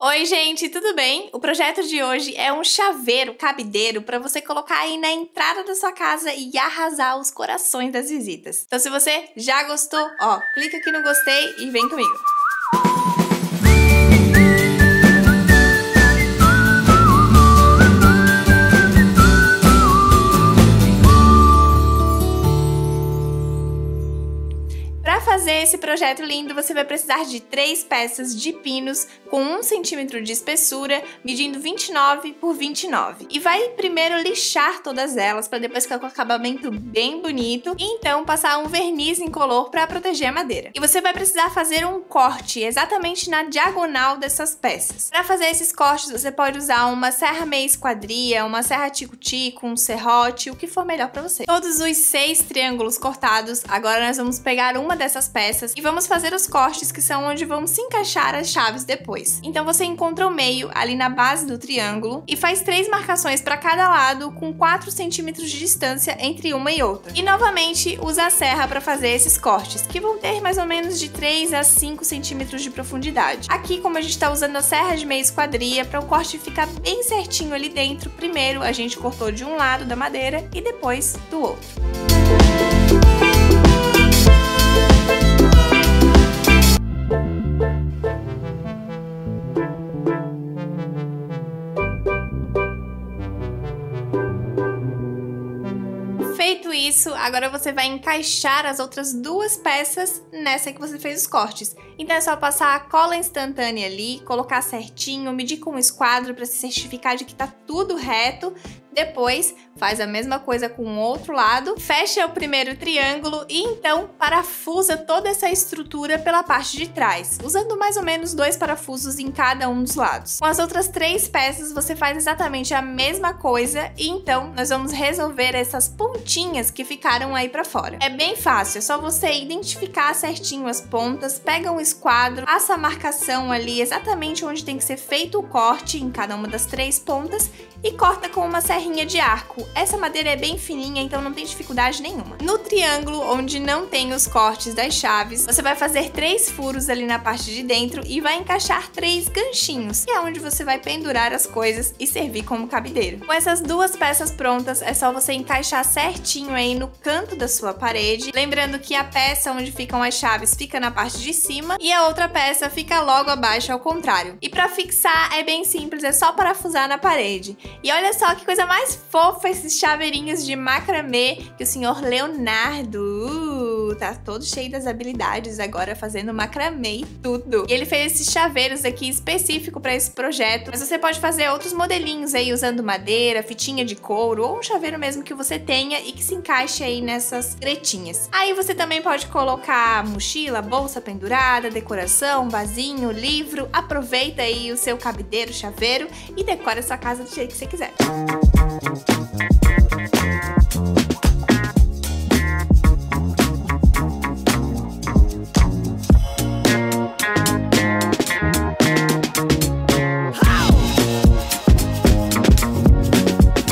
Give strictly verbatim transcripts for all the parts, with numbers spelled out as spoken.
Oi, gente, tudo bem? O projeto de hoje é um chaveiro cabideiro para você colocar aí na entrada da sua casa e arrasar os corações das visitas. Então, se você já gostou, ó, clica aqui no gostei e vem comigo. Para fazer esse projeto lindo, você vai precisar de três peças de pinos com um centímetro de espessura, medindo vinte e nove por vinte e nove. E vai primeiro lixar todas elas, para depois ficar com um acabamento bem bonito, e então passar um verniz incolor para proteger a madeira. E você vai precisar fazer um corte exatamente na diagonal dessas peças. Para fazer esses cortes, você pode usar uma serra meia esquadria, uma serra tico-tico, um serrote, o que for melhor para você. Todos os seis triângulos cortados, agora nós vamos pegar uma dessas peças e vamos fazer os cortes, que são onde vão se encaixar as chaves depois. Então você encontra o meio ali na base do triângulo e faz três marcações para cada lado com quatro centímetros de distância entre uma e outra. E novamente usa a serra para fazer esses cortes, que vão ter mais ou menos de três a cinco centímetros de profundidade. Aqui, como a gente está usando a serra de meia esquadria, para o corte ficar bem certinho ali dentro, primeiro a gente cortou de um lado da madeira e depois do outro. Feito isso, agora você vai encaixar as outras duas peças nessa que você fez os cortes. Então é só passar a cola instantânea ali, colocar certinho, medir com o esquadro para se certificar de que tá tudo reto. Depois, faz a mesma coisa com o outro lado, fecha o primeiro triângulo e então parafusa toda essa estrutura pela parte de trás, usando mais ou menos dois parafusos em cada um dos lados. Com as outras três peças, você faz exatamente a mesma coisa e então nós vamos resolver essas pontinhas que ficaram aí pra fora. É bem fácil, é só você identificar certinho as pontas, pega um esquadro, passa a marcação ali exatamente onde tem que ser feito o corte em cada uma das três pontas e corta com uma serrinha de arco. Essa madeira é bem fininha, então não tem dificuldade nenhuma. No triângulo, onde não tem os cortes das chaves, você vai fazer três furos ali na parte de dentro e vai encaixar três ganchinhos, que é onde você vai pendurar as coisas e servir como cabideiro. Com essas duas peças prontas, é só você encaixar certinho aí no canto da sua parede, lembrando que a peça onde ficam as chaves fica na parte de cima e a outra peça fica logo abaixo, ao contrário. E para fixar é bem simples, é só parafusar na parede. E olha só que coisa mais fofa esses chaveirinhos de macramê que o senhor Leonardo uh, tá todo cheio das habilidades agora fazendo macramê e tudo. E ele fez esses chaveiros aqui específico para esse projeto, mas você pode fazer outros modelinhos aí usando madeira, fitinha de couro ou um chaveiro mesmo que você tenha e que se encaixe aí nessas gretinhas. Aí você também pode colocar mochila, bolsa pendurada, decoração, vasinho, livro. Aproveita aí o seu cabideiro, chaveiro e decora a sua casa do jeito que você quiser.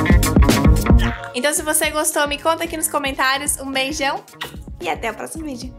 Então, se você gostou, me conta aqui nos comentários. Um beijão e até o próximo vídeo.